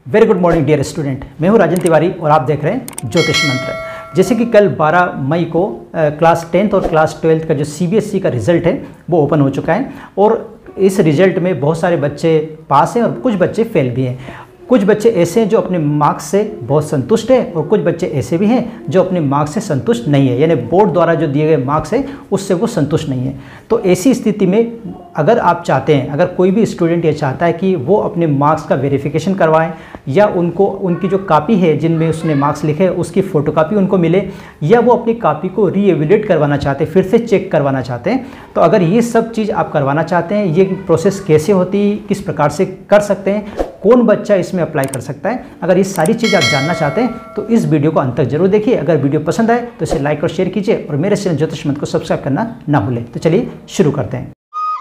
Very good morning dear student, मैं हूं राजन तिवारी और आप देख रहे हैं ज्योतिष मंत्र। जैसे कि कल 12 मई को क्लास 10th और क्लास 12th का जो CBSE का रिजल्ट है वो ओपन हो चुका है और इस रिजल्ट में बहुत सारे बच्चे पास हैं और कुछ बच्चे फेल भी हैं। कुछ बच्चे ऐसे हैं जो अपने मार्क्स से बहुत संतुष्ट हैं और कुछ बच्चे ऐसे भी हैं जो अपने मार्क्स से संतुष्ट नहीं है, यानी बोर्ड द्वारा जो दिए गए मार्क्स है उससे वो संतुष्ट नहीं है। तो ऐसी स्थिति में अगर आप चाहते हैं, अगर कोई भी स्टूडेंट ये चाहता है कि वो अपने मार्क्स का वेरिफिकेशन करवाएं या उनको उनकी जो कापी है जिनमें उसने मार्क्स लिखे उसकी फ़ोटोकॉपी उनको मिले, या वो अपनी कापी को रीएवैल्यूएट करवाना चाहते हैं, फिर से चेक करवाना चाहते हैं, तो अगर ये सब चीज़ आप करवाना चाहते हैं, ये प्रोसेस कैसे होती है, किस प्रकार से कर सकते हैं, कौन बच्चा इसमें अप्लाई कर सकता है, अगर ये सारी चीज़ आप जानना चाहते हैं तो इस वीडियो को अंत तक जरूर देखिए। अगर वीडियो पसंद आए तो इसे लाइक और शेयर कीजिए और मेरे चैनल ज्योतिष मंत्र को सब्सक्राइब करना ना भूलें। तो चलिए शुरू करते हैं।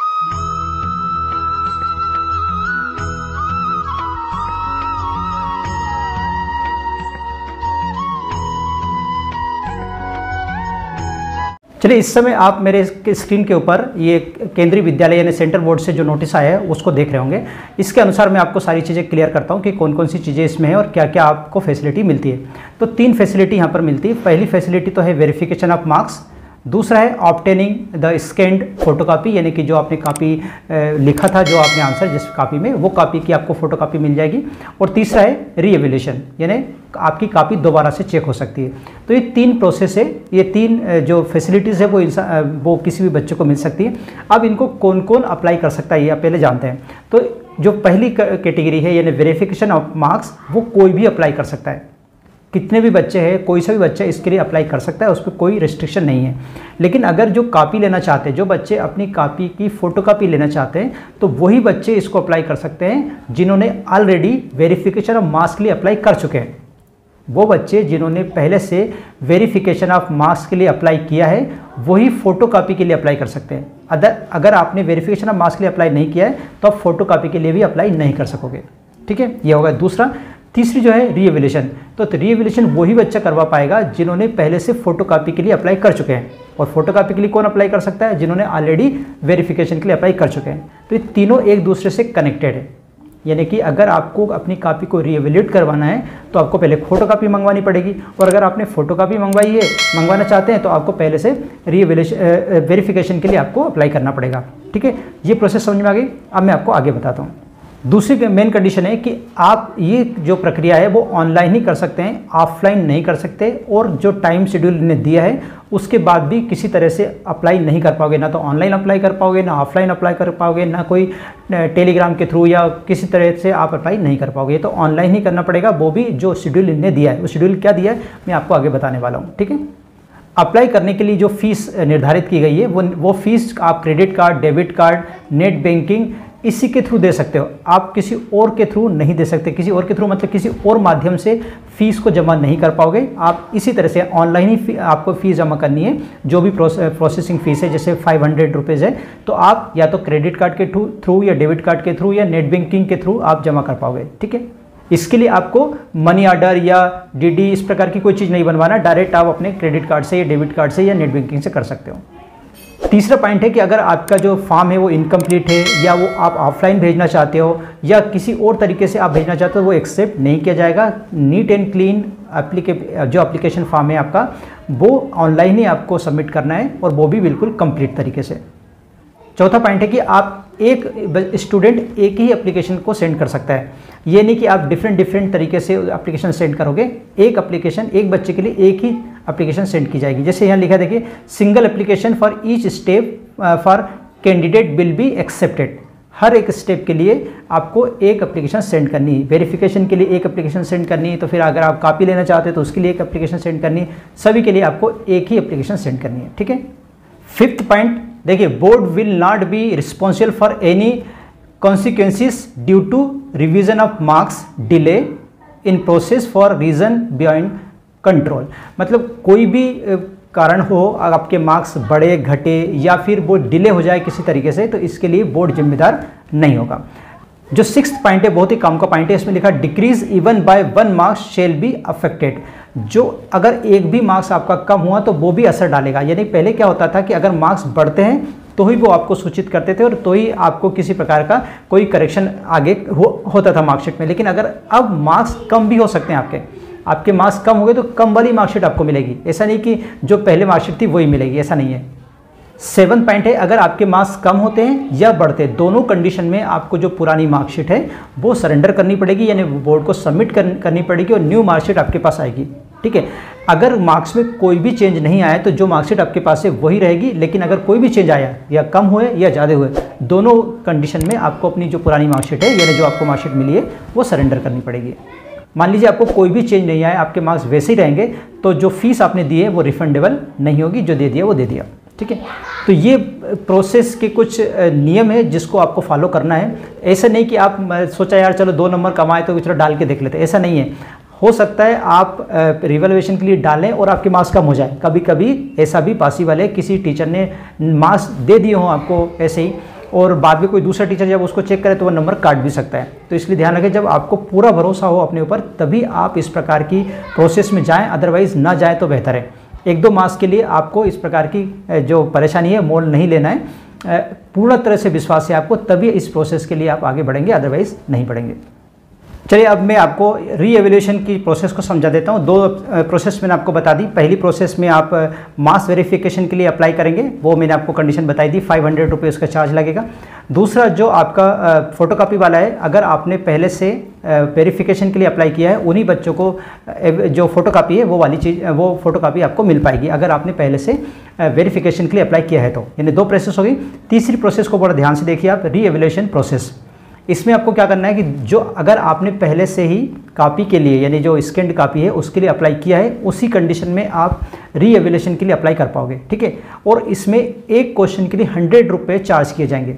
चलिए, इस समय आप मेरे स्क्रीन के ऊपर ये केंद्रीय विद्यालय यानी सेंट्रल बोर्ड से जो नोटिस आया है उसको देख रहे होंगे। इसके अनुसार मैं आपको सारी चीज़ें क्लियर करता हूँ कि कौन कौन सी चीज़ें इसमें हैं और क्या क्या आपको फैसिलिटी मिलती है। तो 3 फैसिलिटी यहाँ पर मिलती है। पहली फैसिलिटी तो है वेरिफिकेशन ऑफ मार्क्स, दूसरा है ऑब्टेनिंग द स्कैन्ड फोटोकॉपी, यानी कि जो आपने कापी लिखा था, जो आपने आंसर जिस कापी में, वो कापी की आपको फोटोकॉपी मिल जाएगी, और तीसरा है रीएवैल्यूएशन, यानी आपकी कापी दोबारा से चेक हो सकती है। तो ये 3 प्रोसेस है, ये 3 जो फैसिलिटीज़ है वो किसी भी बच्चे को मिल सकती है। अब इनको कौन कौन अप्लाई कर सकता है ये आप पहले जानते हैं। तो जो पहली कैटेगरी है यानी वेरिफिकेशन ऑफ मार्क्स, वो कोई भी अप्लाई कर सकता है, कितने भी बच्चे हैं, कोई सा भी बच्चा इसके लिए अप्लाई कर सकता है, उस पर कोई रिस्ट्रिक्शन नहीं है। लेकिन अगर जो कापी लेना चाहते हैं, जो बच्चे अपनी कापी की फ़ोटोकॉपी लेना चाहते हैं, तो वही बच्चे इसको अप्लाई कर सकते हैं जिन्होंने ऑलरेडी वेरिफिकेशन ऑफ मार्क्स के लिए अप्लाई कर चुके हैं। वो बच्चे जिन्होंने पहले से वेरिफिकेशन ऑफ मार्क्स के लिए अप्लाई किया है वही फ़ोटोकॉपी के लिए अप्लाई कर सकते हैं। अगर आपने वेरिफिकेशन ऑफ मार्क्स के लिए अप्लाई नहीं किया है तो आप फ़ोटोकॉपी के लिए भी अप्लाई नहीं कर सकोगे। ठीक है, ये होगा दूसरा। तीसरी जो है रीएवैल्यूएशन, तो रीएवैल्यूएशन वही बच्चा करवा पाएगा जिन्होंने पहले से फोटोकॉपी के लिए अप्लाई कर चुके हैं। और फोटोकॉपी के लिए कौन अप्लाई कर सकता है? जिन्होंने ऑलरेडी वेरिफिकेशन के लिए अप्लाई कर चुके हैं। तो ये तीनों एक दूसरे से कनेक्टेड है, यानी कि अगर आपको अपनी कापी को रीएवैल्यूएट करवाना है तो आपको पहले फोटोकॉपी मंगवानी पड़ेगी, और अगर आपने फोटोकॉपी मंगवाना चाहते हैं तो आपको पहले से वेरिफिकेशन के लिए आपको अप्लाई करना पड़ेगा। ठीक है, ये प्रोसेस समझ में आ गई। अब मैं आपको आगे बताता हूँ। दूसरी मेन कंडीशन है कि आप ये जो प्रक्रिया है वो ऑनलाइन ही कर सकते हैं, ऑफलाइन नहीं कर सकते, और जो टाइम शेड्यूल इन्हें दिया है उसके बाद भी किसी तरह से अप्लाई नहीं कर पाओगे। ना तो ऑनलाइन अप्लाई कर पाओगे, ना ऑफलाइन अप्लाई कर पाओगे, ना कोई टेलीग्राम के थ्रू या किसी तरह से आप अप्लाई नहीं कर पाओगे। तो ऑनलाइन ही करना पड़ेगा, वो भी जो शेड्यूल इन्हें दिया है। वो शेड्यूल क्या दिया है मैं आपको आगे बताने वाला हूँ। ठीक है, अप्लाई करने के लिए जो फीस निर्धारित की गई है वो फीस आप credit card, debit card, net banking इसी के थ्रू दे सकते हो। आप किसी और के थ्रू नहीं दे सकते। किसी और के थ्रू मतलब किसी और माध्यम से फ़ीस को जमा नहीं कर पाओगे। आप इसी तरह से ऑनलाइन ही आपको फ़ीस जमा करनी है। जो भी प्रोसेसिंग फ़ीस है, जैसे 500 रुपीज़ है, तो आप या तो क्रेडिट कार्ड के थ्रू या डेबिट कार्ड के थ्रू या नेट बैंकिंग के थ्रू आप जमा कर पाओगे। ठीक है, इसके लिए आपको मनी ऑर्डर या डीडी इस प्रकार की कोई चीज़ नहीं बनवाना, डायरेक्ट आप अपने क्रेडिट कार्ड से या डेबिट कार्ड से या नेट बैंकिंग से कर सकते हो। तीसरा पॉइंट है कि अगर आपका जो फॉर्म है वो इनकम्प्लीट है, या वो आप ऑफलाइन भेजना चाहते हो या किसी और तरीके से आप भेजना चाहते हो, वो एक्सेप्ट नहीं किया जाएगा। नीट एंड क्लीन जो एप्लीकेशन फॉर्म है आपका, वो ऑनलाइन ही आपको सबमिट करना है, और वो भी बिल्कुल कंप्लीट तरीके से। चौथा पॉइंट है कि आप एक स्टूडेंट एक ही एप्लीकेशन को सेंड कर सकता है। ये नहीं कि आप डिफरेंट तरीके से एप्लीकेशन सेंड करोगे। एक बच्चे के लिए एक ही एप्लीकेशन सेंड की जाएगी। जैसे यहाँ लिखा देखिए, single application for each step for candidate will be accepted. हर एक स्टेप के लिए आपको एक एप्लीकेशन सेंड करनी है। वेरिफिकेशन के लिए एक एप्लीकेशन सेंड करनी है, तो फिर अगर आप कॉपी लेना चाहते हैं तो उसके लिए एक एप्लीकेशन सेंड करनी है। सभी के लिए आपको एक ही एप्लीकेशन सेंड करनी है। ठीक है, 5th पॉइंट देखिए, board will not be responsible for any consequences due to revision of marks delay in process for reason beyond control. मतलब कोई भी कारण हो, आपके मार्क्स बढ़े घटे या फिर वो डिले हो जाए किसी तरीके से, तो इसके लिए बोर्ड जिम्मेदार नहीं होगा। जो 6th पॉइंट है बहुत ही काम का पॉइंट है। इसमें लिखा decrease even by 1 marks shall be affected. जो अगर एक भी मार्क्स आपका कम हुआ तो वो भी असर डालेगा। यानी पहले क्या होता था कि अगर मार्क्स बढ़ते हैं तो ही वो आपको सूचित करते थे और तो ही आपको किसी प्रकार का कोई करेक्शन आगे होता था मार्कशीट में। लेकिन अगर अब मार्क्स कम भी हो सकते हैं, आपके मार्क्स कम हो गए तो कम वाली मार्कशीट आपको मिलेगी। ऐसा नहीं कि जो पहले मार्कशीट थी वही मिलेगी, ऐसा नहीं है। 7 पॉइंट है, अगर आपके मार्क्स कम होते हैं या बढ़ते हैं, दोनों कंडीशन में आपको जो पुरानी मार्कशीट है वो सरेंडर करनी पड़ेगी, यानी बोर्ड को सबमिट करनी पड़ेगी और न्यू मार्कशीट आपके पास आएगी। ठीक है, अगर मार्क्स में कोई भी चेंज नहीं आया तो जो मार्कशीट आपके पास है वही रहेगी, लेकिन अगर कोई भी चेंज आया या कम हुए या ज़्यादा हुए, दोनों कंडीशन में आपको अपनी जो पुरानी मार्कशीट है यानी जो आपको मार्कशीट मिली है वो सरेंडर करनी पड़ेगी। मान लीजिए आपको कोई भी चेंज नहीं आया, आपके मार्क्स वैसे ही रहेंगे, तो जो फीस आपने दी है वो रिफंडेबल नहीं होगी, जो दे दिया वो दे दिया। ठीक है, तो ये प्रोसेस के कुछ नियम है जिसको आपको फॉलो करना है। ऐसा नहीं कि आप सोचा यार चलो 2 नंबर कमाए तो चलो डाल के देख लेते, ऐसा नहीं है। हो सकता है आप रिवैल्यूएशन के लिए डालें और आपके मार्क्स कम हो जाए। कभी कभी ऐसा भी पॉसिबल है, किसी टीचर ने मार्क्स दे दिए हों आपको ऐसे ही, और बाद में कोई दूसरा टीचर जब उसको चेक करे तो वह नंबर काट भी सकता है। तो इसलिए ध्यान रखें, जब आपको पूरा भरोसा हो अपने ऊपर तभी आप इस प्रकार की प्रोसेस में जाएं, अदरवाइज ना जाएं तो बेहतर है। 1-2 मार्क्स के लिए आपको इस प्रकार की जो परेशानी है मोल नहीं लेना है। पूर्ण तरह से विश्वास है आपको, तभी इस प्रोसेस के लिए आप आगे बढ़ेंगे, अदरवाइज नहीं बढ़ेंगे। चलिए अब मैं आपको री-एवैल्यूएशन की प्रोसेस को समझा देता हूँ। 2 प्रोसेस मैंने आपको बता दी। पहली प्रोसेस में आप मास वेरिफिकेशन के लिए अप्लाई करेंगे, वो मैंने आपको कंडीशन बताई थी, 500 रुपये उसका चार्ज लगेगा। दूसरा जो आपका फोटोकॉपी वाला है, अगर आपने पहले से वेरिफिकेशन के लिए अप्लाई किया है, उन्हीं बच्चों को जो फोटोकॉपी है वो वाली चीज़, वो फोटोकॉपी आपको मिल पाएगी अगर आपने पहले से वेरिफिकेशन के लिए अप्लाई किया है तो। यानी 2 प्रोसेस हो गई। तीसरी प्रोसेस को बड़ा ध्यान से देखिए आप, री-एवैल्यूएशन प्रोसेस। इसमें आपको क्या करना है कि जो अगर आपने पहले से ही कॉपी के लिए यानी जो स्कैन्ड कॉपी है उसके लिए अप्लाई किया है, उसी कंडीशन में आप री-एवैल्यूएशन के लिए अप्लाई कर पाओगे। ठीक है, और इसमें एक क्वेश्चन के लिए 100 रुपये चार्ज किए जाएंगे।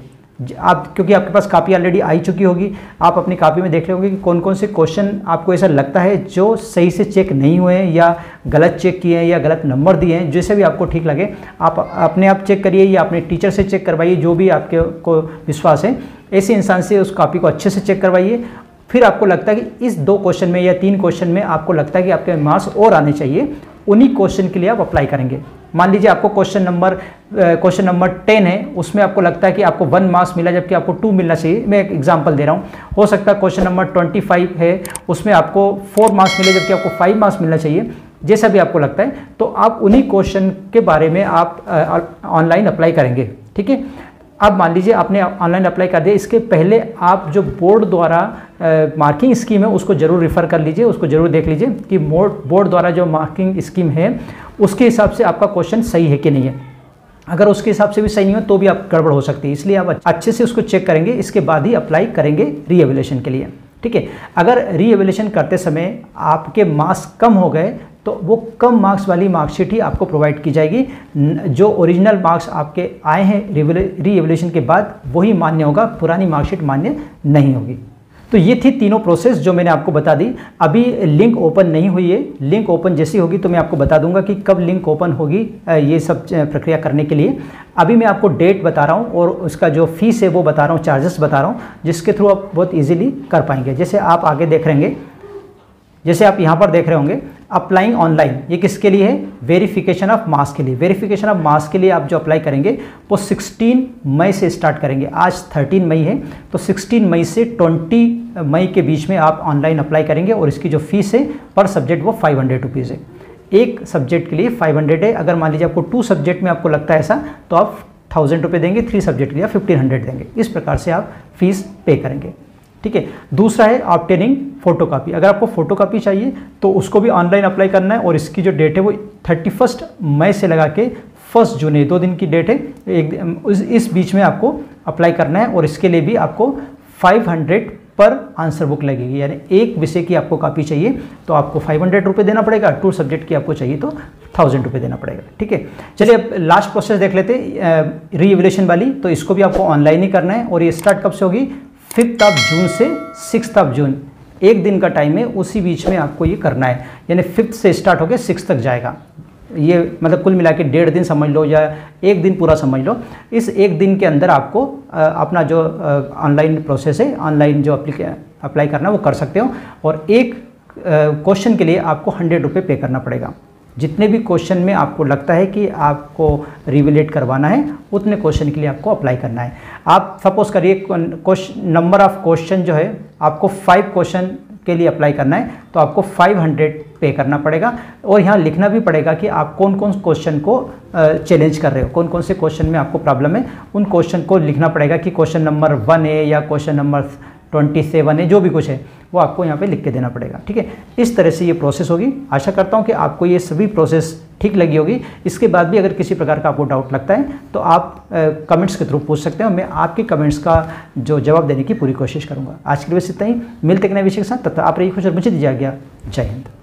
आप क्योंकि आपके पास कॉपी ऑलरेडी आई चुकी होगी, आप अपनी कॉपी में देख रहे होंगे कि कौन कौन से क्वेश्चन आपको ऐसा लगता है जो सही से चेक नहीं हुए हैं या गलत चेक किए हैं या गलत नंबर दिए हैं। जैसे भी आपको ठीक लगे आप अपने आप चेक करिए या अपने टीचर से चेक करवाइए, जो भी आपके को विश्वास है ऐसे इंसान से उस कॉपी को अच्छे से चेक करवाइए। फिर आपको लगता है कि इस 2 क्वेश्चन में या 3 क्वेश्चन में आपको लगता है कि आपके मार्क्स और आने चाहिए, उन्हीं क्वेश्चन के लिए आप अप्लाई करेंगे। मान लीजिए आपको क्वेश्चन नंबर 10 है, उसमें आपको लगता है कि आपको 1 मार्क्स मिला जबकि आपको 2 मिलना चाहिए। मैं एक एग्जांपल दे रहा हूँ। हो सकता है क्वेश्चन नंबर 25 है, उसमें आपको 4 मार्क्स मिले जबकि आपको 5 मार्क्स मिलना चाहिए। जैसा भी आपको लगता है तो आप उन्हीं क्वेश्चन के बारे में आप ऑनलाइन अप्लाई करेंगे। ठीक है, अब मान लीजिए आपने ऑनलाइन अप्लाई कर दिया, इसके पहले आप जो बोर्ड द्वारा मार्किंग स्कीम है उसको जरूर रेफर कर लीजिए, उसको जरूर देख लीजिए कि बोर्ड द्वारा जो मार्किंग स्कीम है उसके हिसाब से आपका क्वेश्चन सही है कि नहीं है। अगर उसके हिसाब से भी सही नहीं हो तो भी आप गड़बड़ हो सकती है, इसलिए आप अच्छे से उसको चेक करेंगे, इसके बाद ही अप्लाई करेंगे री-एवैल्यूएशन के लिए। ठीक है, अगर री-एवैल्यूएशन करते समय आपके मार्क्स कम हो गए तो वो कम मार्क्स वाली मार्कशीट ही आपको प्रोवाइड की जाएगी। जो ओरिजिनल मार्क्स आपके आए हैं री-एवैल्यूएशन के बाद वही मान्य होगा, पुरानी मार्कशीट मान्य नहीं होगी। तो ये थी तीनों प्रोसेस जो मैंने आपको बता दी। अभी लिंक ओपन नहीं हुई है, लिंक ओपन जैसी होगी तो मैं आपको बता दूंगा कि कब लिंक ओपन होगी ये सब प्रक्रिया करने के लिए। अभी मैं आपको डेट बता रहा हूँ और उसका जो फीस है वो बता रहा हूँ, चार्जेस बता रहा हूँ, जिसके थ्रू आप बहुत ईजिली कर पाएंगे। जैसे आप आगे देख रहेंगे, जैसे आप यहाँ पर देख रहे होंगे अप्लाइंग ऑनलाइन, ये किसके लिए है? वेरिफिकेशन ऑफ मार्क्स के लिए। वेरिफिकेशन ऑफ मार्क्स के लिए आप जो अप्लाई करेंगे वो 16 मई से स्टार्ट करेंगे। आज 13 मई है तो 16 मई से 20 मई के बीच में आप ऑनलाइन अप्लाई करेंगे और इसकी जो फीस है पर सब्जेक्ट वो 500 रुपीज़ है। एक सब्जेक्ट के लिए 500 है। अगर मान लीजिए आपको 2 सब्जेक्ट में आपको लगता है ऐसा तो आप 1000 रुपये देंगे, 3 सब्जेक्ट के लिए 1500 देंगे। इस प्रकार से आप फीस पे करेंगे। ठीक है, दूसरा है ऑब्टेनिंग फोटोकॉपी। अगर आपको फोटोकॉपी चाहिए तो उसको भी ऑनलाइन अप्लाई करना है और इसकी जो डेट है वो 31 मई से लगा के 1 जून है, 2 दिन की डेट है। इस बीच में आपको अप्लाई करना है और इसके लिए भी आपको 500 पर आंसर बुक लगेगी। यानी एक विषय की आपको कॉपी चाहिए तो आपको 500 रुपये देना पड़ेगा, 2 सब्जेक्ट की आपको चाहिए तो 1000 रुपये देना पड़ेगा। ठीक है, चलिए अब लास्ट प्रोसेस देख लेते हैं री-एवैल्यूएशन वाली। तो इसको भी आपको ऑनलाइन ही करना है और ये स्टार्ट कब से होगी? 5 जून से 6 जून, एक दिन का टाइम है, उसी बीच में आपको ये करना है। यानी 5 से स्टार्ट होकर 6 तक जाएगा। ये मतलब कुल मिला के 1.5 दिन समझ लो या एक दिन पूरा समझ लो। इस एक दिन के अंदर आपको अपना जो ऑनलाइन प्रोसेस है, ऑनलाइन जो अप्लाई करना है वो कर सकते हो और एक क्वेश्चन के लिए आपको 100 रुपये पे करना पड़ेगा। जितने भी क्वेश्चन में आपको लगता है कि आपको रिवैल्यूएट करवाना है उतने क्वेश्चन के लिए आपको अप्लाई करना है। आप सपोज करिए नंबर ऑफ क्वेश्चन जो है आपको 5 क्वेश्चन के लिए अप्लाई करना है, तो आपको 500 पे करना पड़ेगा और यहाँ लिखना भी पड़ेगा कि आप कौन कौन क्वेश्चन को चैलेंज कर रहे हो, कौन कौन से क्वेश्चन में आपको प्रॉब्लम है, उन क्वेश्चन को लिखना पड़ेगा कि क्वेश्चन नंबर 1 है या क्वेश्चन नंबर 27 है, जो भी कुछ है वो आपको यहाँ पे लिख के देना पड़ेगा। ठीक है, इस तरह से ये प्रोसेस होगी। आशा करता हूँ कि आपको ये सभी प्रोसेस ठीक लगी होगी। इसके बाद भी अगर किसी प्रकार का आपको डाउट लगता है तो आप कमेंट्स के थ्रू पूछ सकते हो, मैं आपके कमेंट्स का जो जवाब देने की पूरी कोशिश करूँगा। आज के लिए बस इतना ही, मिलते एक नए विषय के साथ, तब तक आप रहिए खुश और मुझे दीजिए आज्ञा। जय हिंद।